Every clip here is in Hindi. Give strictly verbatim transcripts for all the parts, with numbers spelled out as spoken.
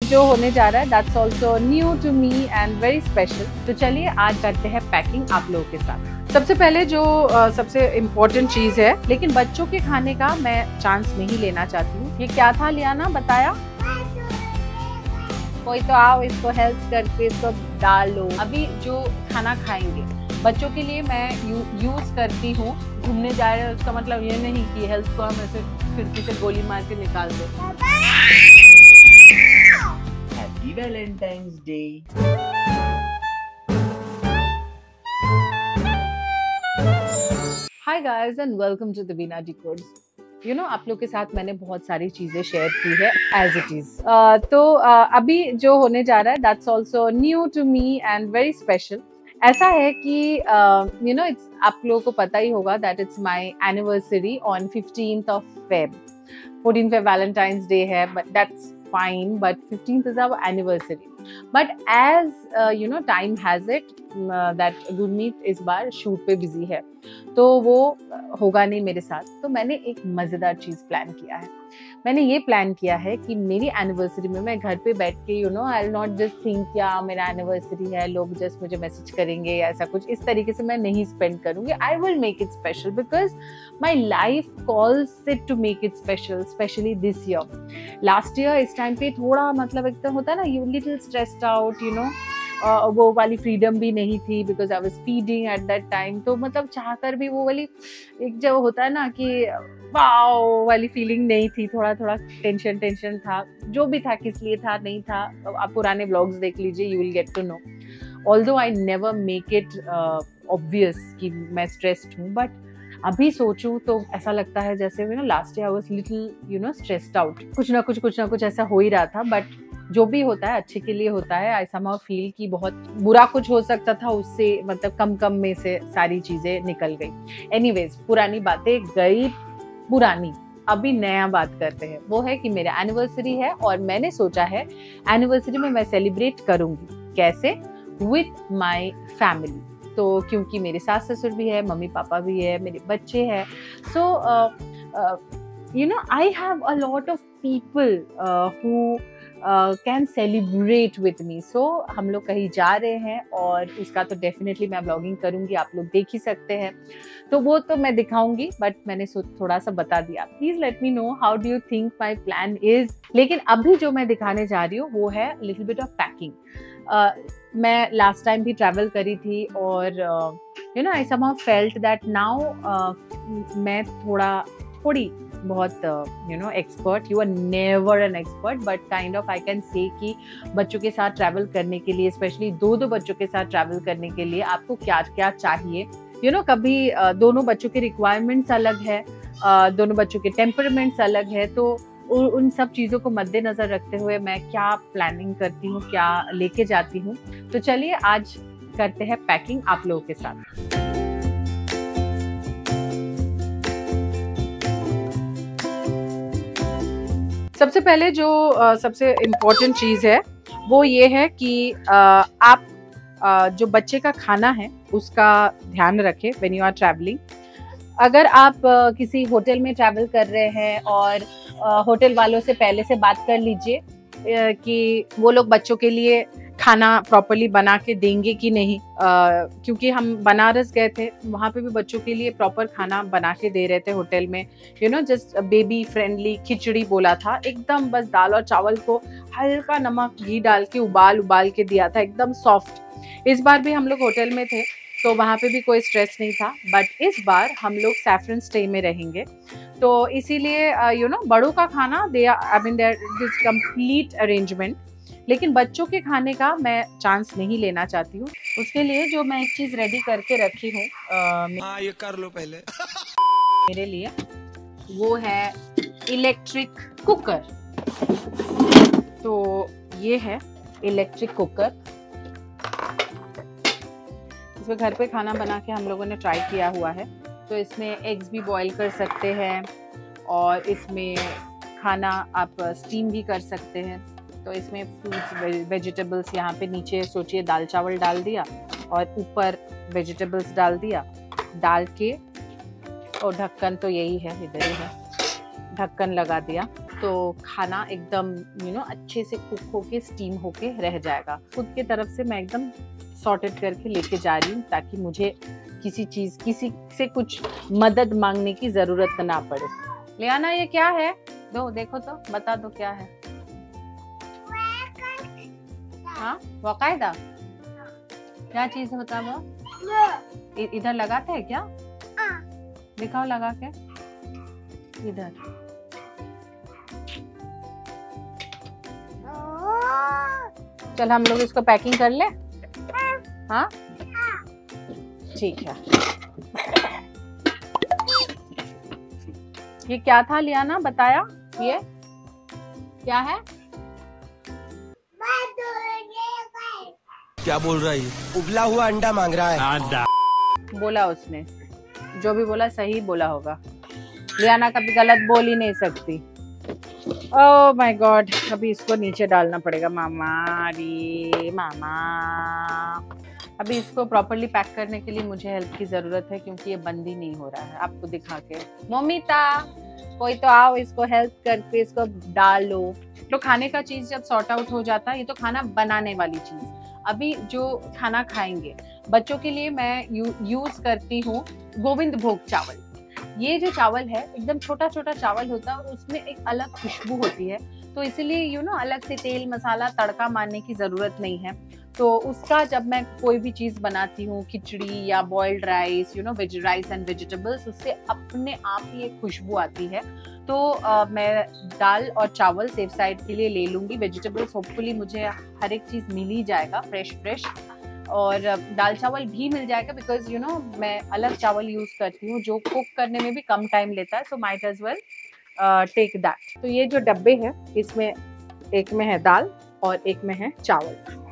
जो होने जा रहा है that's also new to me and very special. तो चलिए आज करते हैं पैकिंग आप लोगों के साथ। सबसे पहले जो uh, सबसे इम्पोर्टेंट चीज़ है, लेकिन बच्चों के खाने का मैं चांस नहीं लेना चाहती हूँ। ये क्या था लियाना, बताया? कोई तो आओ इसको हेल्प करके इसको डाल लो। अभी जो खाना खाएंगे बच्चों के लिए मैं यू, यूज करती हूँ। घूमने जा रहे हैं उसका मतलब ये नहीं कि हेल्थ को हम ऐसे खिड़की से गोली मार के निकाल दे। Happy valentine's day. Hi guys and welcome to the Veena decodes. You know आप लोग के साथ मैंने बहुत सारी चीजें शेयर की है एज इट इज। तो uh, अभी जो होने जा रहा है that's also new to me and very special. ऐसा है कि यू नो इट्स आप लोगों को पता ही होगा that it's my anniversary on fifteenth of Feb. Fourteen Feb valentine's day है, but that's fine, but fifteenth is our anniversary. But as you know time has it that Gurmeet इस बार शूट पे बिजी है, तो वो होगा नहीं मेरे साथ। तो मैंने एक मजेदार चीज प्लान किया है। मैंने ये प्लान किया है कि मेरी एनिवर्सरी में मैं घर पे बैठ के you know I will not just think क्या मेरा एनिवर्सरी है, लोग जस्ट मुझे मैसेज करेंगे या ऐसा कुछ, इस तरीके से मैं नहीं स्पेंड करूंगी। I will make it special because my life calls it to make it special, specially this year. Last year इस टाइम पे थोड़ा मतलब एकदम होता है ना, you little stressed out, you know Uh, वो वाली फ्रीडम भी नहीं थी because I was feeding at that time. तो मतलब चाहकर भी वो वाली एक जो होता है ना कि वाओ वाली फीलिंग नहीं थी। थोड़ा थोड़ा टेंशन टेंशन था, जो भी था किस लिए था नहीं था, आप पुराने ब्लॉग्स देख लीजिए, you will get to know. Although I never make it obvious कि मैं स्ट्रेस्ड हूँ, बट अभी सोचूं तो ऐसा लगता है जैसे you know last year I was little you know stressed out. कुछ ना कुछ कुछ ना कुछ ऐसा हो ही रहा था, बट जो भी होता है अच्छे के लिए होता है। आई समहाउ फील कि बहुत बुरा कुछ हो सकता था, उससे मतलब कम कम में से सारी चीजें निकल गई। एनीवेज, पुरानी बातें गई पुरानी, अभी नया बात करते हैं। वो है कि मेरा एनिवर्सरी है और मैंने सोचा है एनिवर्सरी में मैं सेलिब्रेट करूंगी। कैसे? With my family. तो क्योंकि मेरे सास ससुर भी है, मम्मी पापा भी है, मेरे बच्चे हैं, so you know I have a lot of people who can celebrate with me. So हम लोग कहीं जा रहे हैं और उसका तो डेफिनेटली मैं ब्लॉगिंग करूंगी, आप लोग देख ही सकते हैं। तो वो तो मैं दिखाऊंगी, बट मैंने थोड़ा सा बता दिया। Please let me know how do you think my plan is. लेकिन अभी जो मैं दिखाने जा रही हूँ वो है लिटिल बिट ऑफ पैकिंग। मैं लास्ट टाइम भी ट्रैवल करी थी और you know I somehow felt that now मैं थोड़ा थोड़ी बहुत you know expert, you are never an expert, but kind of I can say कि बच्चों के साथ ट्रैवल करने के लिए, स्पेशली दो दो बच्चों के साथ ट्रैवल करने के लिए आपको क्या क्या चाहिए। यू नो कभी uh, दोनों बच्चों के रिक्वायरमेंट्स अलग है, uh, दोनों बच्चों के टेम्परमेंट्स अलग है। तो उन सब चीज़ों को मद्देनजर रखते हुए मैं क्या प्लानिंग करती हूँ, क्या लेके जाती हूँ। तो चलिए आज करते हैं पैकिंग आप लोगों के साथ। सबसे पहले जो uh, सबसे इम्पोर्टेंट चीज़ है वो ये है कि uh, आप uh, जो बच्चे का खाना है उसका ध्यान रखें व्हेन यू आर ट्रैवलिंग। अगर आप uh, किसी होटल में ट्रैवल कर रहे हैं और uh, होटल वालों से पहले से बात कर लीजिए uh, कि वो लोग बच्चों के लिए खाना प्रॉपरली बना के देंगे कि नहीं, uh, क्योंकि हम बनारस गए थे, वहाँ पे भी बच्चों के लिए प्रॉपर खाना बना के दे रहे थे होटल में। You know just baby friendly khichdi बोला था, एकदम बस दाल और चावल को हल्का नमक घी डाल के उबाल उबाल के दिया था, एकदम सॉफ्ट। इस बार भी हम लोग होटल में थे तो वहाँ पे भी कोई स्ट्रेस नहीं था, बट इस बार हम लोग सैफरन स्टे में रहेंगे, तो इसीलिए यू नो बड़ों का खाना दे I mean there this complete arrangement. लेकिन बच्चों के खाने का मैं चांस नहीं लेना चाहती हूँ। उसके लिए जो मैं एक चीज रेडी करके रखी हूँ हाँ ये कर लो पहले मेरे लिए, वो है इलेक्ट्रिक कुकर। तो ये है इलेक्ट्रिक कुकर, इसमें घर पे खाना बना के हम लोगों ने ट्राई किया हुआ है। तो इसमें एग्स भी बॉईल कर सकते हैं और इसमें खाना आप स्टीम भी कर सकते हैं। तो इसमें फ्रूट्स वेजिटेबल्स यहाँ पे नीचे सोचिए दाल चावल डाल दिया और ऊपर वेजिटेबल्स डाल दिया, डाल के और ढक्कन तो यही है, इधर ही है, ढक्कन लगा दिया। तो खाना एकदम यू नो अच्छे से कुक होके स्टीम होके रह जाएगा। खुद की तरफ से मैं एकदम सॉर्टेड करके लेके जा रही हूँ ताकि मुझे किसी चीज किसी से कुछ मदद मांगने की जरूरत ना पड़े। लियाना ये क्या है? दो देखो तो बता दो क्या है। हाँ वाकायदा क्या चीज होता है वो? इधर लगाते हैं क्या? दिखाओ लगा के इधर। चल हम लोग इसको पैकिंग कर ले। हाँ ठीक है। ये क्या था लियाना बताया? ये क्या है? क्या बोल रहा है ये? उबला हुआ अंडा मांग रहा है। बोला उसने, जो भी बोला सही बोला होगा। लियाना कभी गलत बोल ही नहीं सकती। ओह माय गॉड, अभी इसको नीचे डालना पड़ेगा मामा। अरे मामा, अभी इसको प्रॉपरली पैक करने के लिए मुझे हेल्प की जरूरत है क्योंकि ये बंद ही नहीं हो रहा है। आपको दिखा के मोमिता कोई तो आओ, इसको हेल्प करके इसको डालो। तो खाने का चीज जब सॉर्ट आउट हो जाता है, ये तो खाना बनाने वाली चीज। अभी जो खाना खाएंगे बच्चों के लिए मैं यू, यूज करती हूँ गोविंद भोग चावल। ये जो चावल है एकदम छोटा छोटा चावल होता है और उसमें एक अलग खुशबू होती है, तो इसीलिए यू नो अलग से तेल मसाला तड़का मारने की जरूरत नहीं है। तो उसका जब मैं कोई भी चीज बनाती हूँ, खिचड़ी या boiled rice, you know veg rice and vegetables, उससे अपने आप ही एक खुशबू आती है। तो आ, मैं दाल और चावल सेफ साइड के लिए ले लूंगी। वेजिटेबल्स होपफुली मुझे हर एक चीज मिल ही जाएगा फ्रेश फ्रेश, और दाल चावल भी मिल जाएगा बिकॉज यू नो मैं अलग चावल यूज करती हूँ जो कुक करने में भी कम टाइम लेता है। So might as well take that. तो ये जो डब्बे हैं इसमें एक में है दाल और एक में है चावल।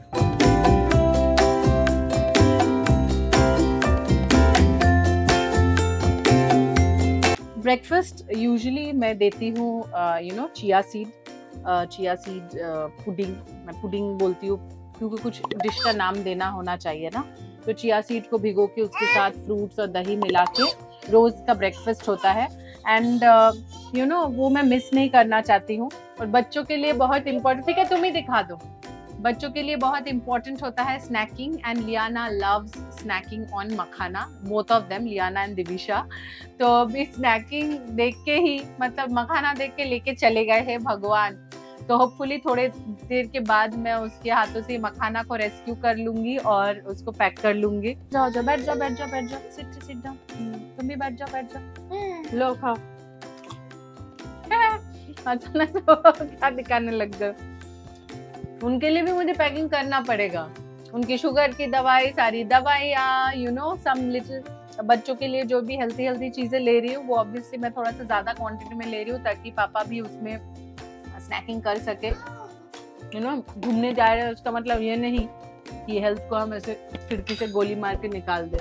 ब्रेकफास्ट यूजुअली मैं देती हूँ you know chia seed chia seed pudding, मैं पुडिंग बोलती हूँ क्योंकि कुछ डिश का नाम देना होना चाहिए ना। तो चिया सीड को भिगो के उसके साथ फ्रूट्स और दही मिला के रोज का ब्रेकफास्ट होता है। एंड यू नो वो मैं मिस नहीं करना चाहती हूँ। और बच्चों के लिए बहुत इम्पोर्टेंट, ठीक है तुम ही दिखा दो, बच्चों के लिए बहुत इम्पोर्टेंट होता है snacking, and Liyana loves snacking on makhana, both of them, Liyana and Divisha. तो अभी स्नैकिंग देख के ही मतलब मखाना देख के लेके चले गए हैं भगवान। तो होपफुली थोड़े देर के बाद मैं उसके हाथों से मखाना को रेस्क्यू कर लूंगी और उसको पैक कर लूंगी। जाओ जाओ बैठ जाओ बैठ जाओ बैठ जाओ सिट सिट जाओ, तुम भी बैठ जाओ बैठ जाओ, लो खाओ। अच्छा ना तो क्या दिखाने लग गए। उनके लिए भी मुझे पैकिंग करना पड़ेगा, उनकी शुगर की दवाई, सारी दवाइयाँ, यू नो सम लिटिल। बच्चों के लिए जो भी हेल्थी हेल्थी चीजें ले रही हूँ वो ऑब्वियसली मैं थोड़ा सा ज्यादा क्वांटिटी में ले रही हूँ ताकि पापा भी उसमें स्नैकिंग कर सके। यू नो घूमने जा रहे हैं उसका मतलब ये नहीं कि हेल्थ को हम ऐसे खिड़की से गोली मार के निकाल दे।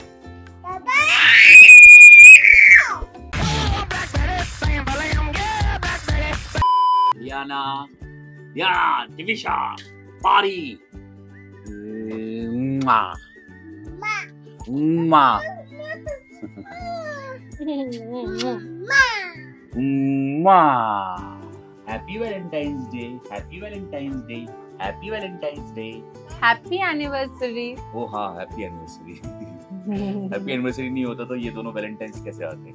लियाना, लियाना, दिविशा, पारी, माँ, माँ, माँ। Happy Valentine's Day, Happy Valentine's Day, Happy Valentine's Day, Happy Anniversary। ओ हाँ Happy Anniversary। Happy Anniversary नहीं होता तो ये दोनों वैलेंटाइंस कैसे आते?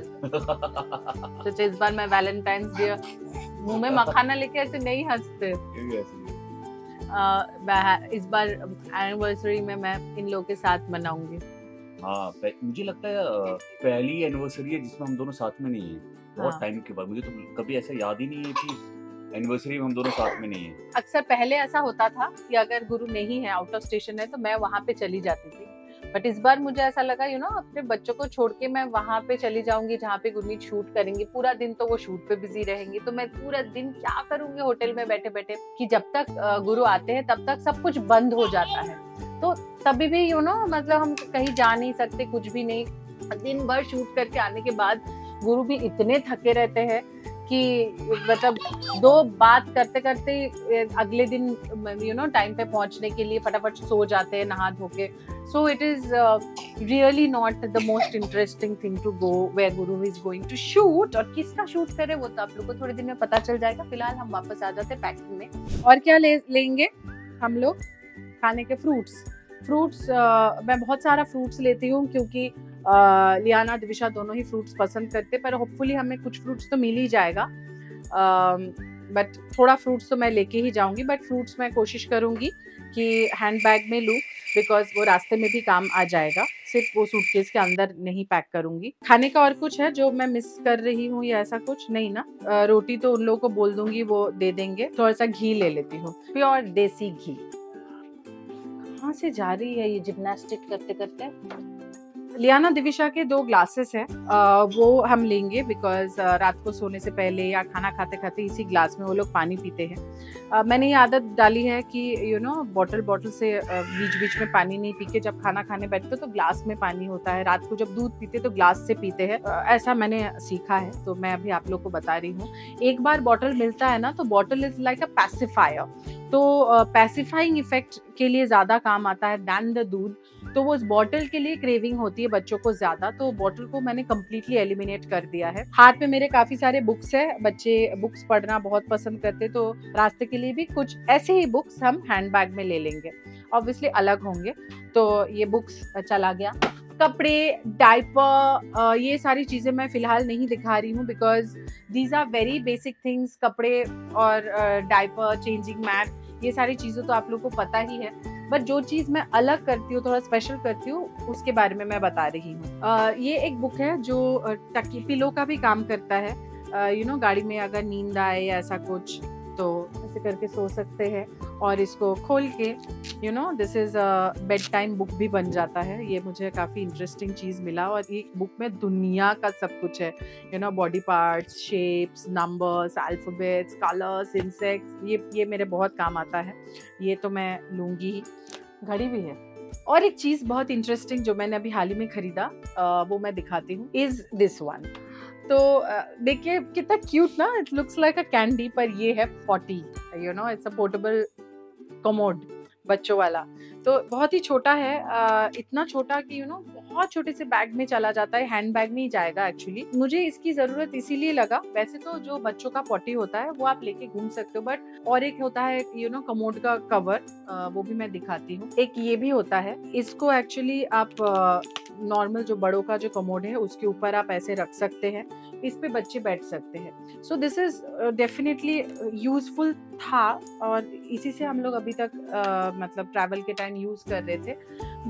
तो इस बार मैं वैलेंटाइंस डे मुंह में मखाना लेके ऐसे नहीं हंसते। आ, इस बार एनिवर्सरी में मैं इन लोगों के साथ मनाऊंगी। हाँ मुझे लगता है पहली एनिवर्सरी है जिसमें हम दोनों साथ में नहीं है बहुत टाइम के बाद। मुझे तो कभी ऐसा याद ही नहीं है कि एनिवर्सरी में हम दोनों साथ में नहीं है। अक्सर पहले ऐसा होता था कि अगर गुरु नहीं है, आउट ऑफ स्टेशन है, तो मैं वहां पे चली जाती थी। बट इस बार मुझे ऐसा लगा यू नो अपने बच्चों को छोड़ के मैं वहां पे चली जाऊंगी जहाँ पे गुरमीत शूट करेंगे। पूरा दिन तो वो शूट पे बिजी रहेंगी, तो मैं पूरा दिन क्या करूंगी होटल में बैठे बैठे कि जब तक गुरु आते हैं तब तक सब कुछ बंद हो जाता है। तो तभी भी यू नो मतलब हम कहीं जा नहीं सकते, कुछ भी नहीं। दिन भर शूट करके आने के बाद गुरु भी इतने थके रहते हैं कि मतलब दो बात करते करते अगले दिन यू नो टाइम पे पहुंचने के लिए फटाफट सो जाते हैं नहा धो के. So it is really not the most interesting thing to go where Guru is going to shoot. और किसका शूट करे वो तो आप लोग को थोड़े दिन में पता चल जाएगा. फिलहाल हम वापस आ जाते हैं पैकिंग में. और क्या ले लेंगे हम लोग? खाने के फ्रूट्स. फ्रूट्स uh, मैं बहुत सारा फ्रूट्स लेती हूँ क्योंकि uh, लियाना दिविशा दोनों ही फ्रूट्स पसंद करते, पर होपफुली हमें कुछ फ्रूट्स तो मिल ही जाएगा. बट uh, थोड़ा फ्रूट्स तो मैं लेके ही जाऊंगी. बट फ्रूट्स मैं कोशिश करूंगी कि हैंड बैग में लूँ, बिकॉज वो रास्ते में भी काम आ जाएगा. सिर्फ वो सूटकेस के अंदर नहीं पैक करूंगी. खाने का और कुछ है जो मैं मिस कर रही हूँ या ऐसा कुछ नहीं ना? uh, रोटी तो उन लोगों को बोल दूंगी, वो दे देंगे. थोड़ा सा घी ले लेती हूँ, प्योर देसी घी. कहाँ से जा रही है ये जिम्नास्टिक करते करते? लियाना दिविशा के दो ग्लासेस हैं, वो हम लेंगे बिकॉज रात को सोने से पहले या खाना खाते खाते इसी ग्लास में वो लोग पानी पीते हैं. uh, मैंने ये आदत डाली है कि यू नो बॉटल बॉटल से बीच बीच में पानी नहीं पी के जब खाना खाने बैठते तो ग्लास में पानी होता है. रात को जब दूध पीते तो ग्लास से पीते हैं. uh, ऐसा मैंने सीखा है, तो मैं अभी आप लोग को बता रही हूँ. एक बार बॉटल मिलता है ना तो bottle is like a pacifier. तो पैसिफाइंग uh, इफेक्ट के लिए ज्यादा काम आता है दैन द दूध. तो वो उस बॉटल के लिए क्रेविंग होती है बच्चों को ज्यादा, तो बॉटल को मैंने कम्प्लीटली एलिमिनेट कर दिया है. हाथ में मेरे काफी सारे बुक्स है, बच्चे बुक्स पढ़ना बहुत पसंद करते, तो रास्ते के लिए भी कुछ ऐसे ही बुक्स हम हैंड बैग में ले लेंगे. ऑब्वियसली अलग होंगे. तो ये बुक्स चला गया. कपड़े, डायपर, ये सारी चीजें मैं फिलहाल नहीं दिखा रही हूँ because these are very basic things. कपड़े और डायपर, चेंजिंग मैट, ये सारी चीजें तो आप लोग को पता ही है. बट जो चीज मैं अलग करती हूँ, थोड़ा स्पेशल करती हूँ, उसके बारे में मैं बता रही हूँ. uh, ये एक बुक है जो टकी पिलो का भी काम करता है. यू uh, नो गाड़ी में अगर नींद आए या ऐसा कुछ तो ऐसे करके सो सकते हैं. और इसको खोल के you know this is a bed time book भी बन जाता है. ये मुझे काफ़ी इंटरेस्टिंग चीज़ मिला. और ये बुक में दुनिया का सब कुछ है. You know body parts, shapes, numbers, alphabets, colours, insects. ये ये मेरे बहुत काम आता है. ये तो मैं लूँगी ही. घड़ी भी है. और एक चीज़ बहुत इंटरेस्टिंग जो मैंने अभी हाल ही में ख़रीदा, वो मैं दिखाती हूँ. Is this one. तो देखिए कितना क्यूट ना. It looks like a candy, पर ये है potty. You know it's a portable commode बच्चों वाला. तो बहुत ही छोटा है. आ, इतना छोटा कि यू नो बहुत छोटे से बैग में चला जाता है. हैंड बैग में ही जाएगा. एक्चुअली मुझे इसकी जरूरत इसीलिए लगा. वैसे तो जो बच्चों का पॉटी होता है वो आप लेके घूम सकते हो, बट और एक होता है यू नो कमोड का कवर, आ, वो भी मैं दिखाती हूँ. एक ये भी होता है. इसको एक्चुअली आप नॉर्मल जो बड़ों का जो कमोड है उसके ऊपर आप ऐसे रख सकते हैं. इस पे बच्चे बैठ सकते हैं. So this is definitely useful था, और इसी से हम लोग अभी तक uh, मतलब ट्रैवल के टाइम यूज कर रहे थे.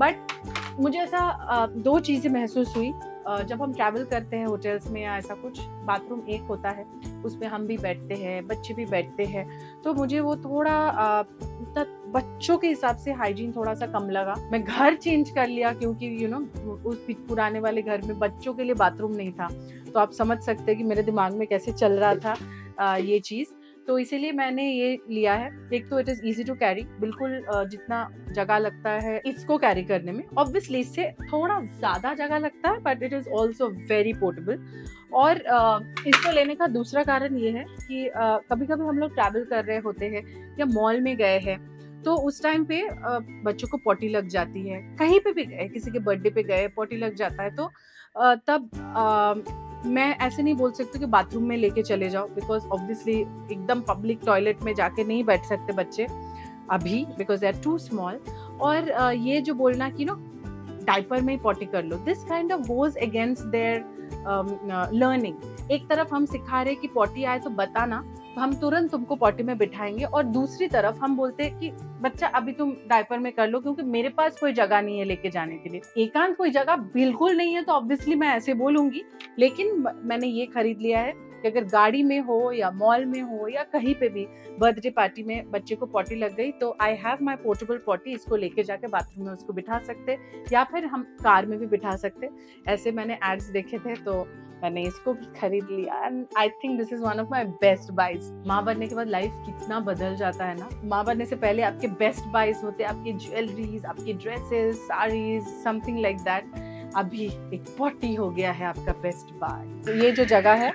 बट मुझे ऐसा uh, दो चीजें महसूस हुई. uh, जब हम ट्रैवल करते हैं होटल्स में या ऐसा कुछ, बाथरूम एक होता है, उसमें हम भी बैठते हैं, बच्चे भी बैठते हैं, तो मुझे वो थोड़ा uh, बच्चों के हिसाब से हाइजीन थोड़ा सा कम लगा. मैं घर चेंज कर लिया क्योंकि यू नो उस पुराने वाले घर में बच्चों के लिए बाथरूम नहीं था. तो आप समझ सकते हैं कि मेरे दिमाग में कैसे चल रहा था आ, ये चीज़. तो इसीलिए मैंने ये लिया है. एक तो it is easy to carry, बिल्कुल जितना जगह लगता है इसको कैरी करने में. ऑब्वियसली इससे थोड़ा ज़्यादा जगह लगता है, but it is also very portable. और आ, इसको लेने का दूसरा कारण ये है कि आ, कभी कभी हम लोग ट्रैवल कर रहे होते हैं या मॉल में गए हैं, तो उस टाइम पे आ, बच्चों को पॉटी लग जाती है. कहीं पे भी गए, किसी के बर्थडे पे गए, पॉटी लग जाता है. तो आ, तब आ, मैं ऐसे नहीं बोल सकती कि बाथरूम में लेके चले जाओ, बिकॉज ऑब्वियसली एकदम पब्लिक टॉयलेट में जाके नहीं बैठ सकते बच्चे अभी, because they are too small. और uh, ये जो बोलना कि नो डायपर में ही पॉटी कर लो, this kind of goes against their learning. एक तरफ हम सिखा रहे कि पॉटी आए तो बताना, तो हम तुरंत तुमको पॉटी में बिठाएंगे, और दूसरी तरफ हम बोलते हैं कि बच्चा अभी तुम डायपर में कर लो क्योंकि मेरे पास कोई जगह नहीं है लेके जाने के लिए. एकांत कोई जगह बिल्कुल नहीं है तो ऑब्वियसली मैं ऐसे बोलूंगी. लेकिन मैंने ये खरीद लिया है कि अगर गाड़ी में हो या मॉल में हो या कहीं पे भी बर्थडे पार्टी में बच्चे को पॉटी लग गई, तो I have my portable potty. इसको लेके जाके बाथरूम में उसको बिठा सकते, या फिर हम कार में भी बिठा सकते. ऐसे मैंने एड्स देखे थे तो मैंने इसको भी खरीद लिया. And I think this is one of my best buys. माँ बनने के बाद लाइफ कितना बदल जाता है ना. माँ बनने से पहले आपके बेस्ट बाइज होते हैं आपकी ज्वेलरीज, आपकी dresses, saris, something like that. अभी एक पॉटी हो गया है आपका बेस्ट बाय. तो ये जो जगह है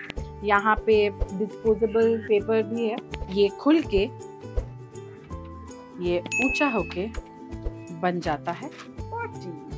यहाँ पे डिस्पोजेबल पेपर भी है। ये खुल के ये ऊंचा होके बन जाता है पॉटी।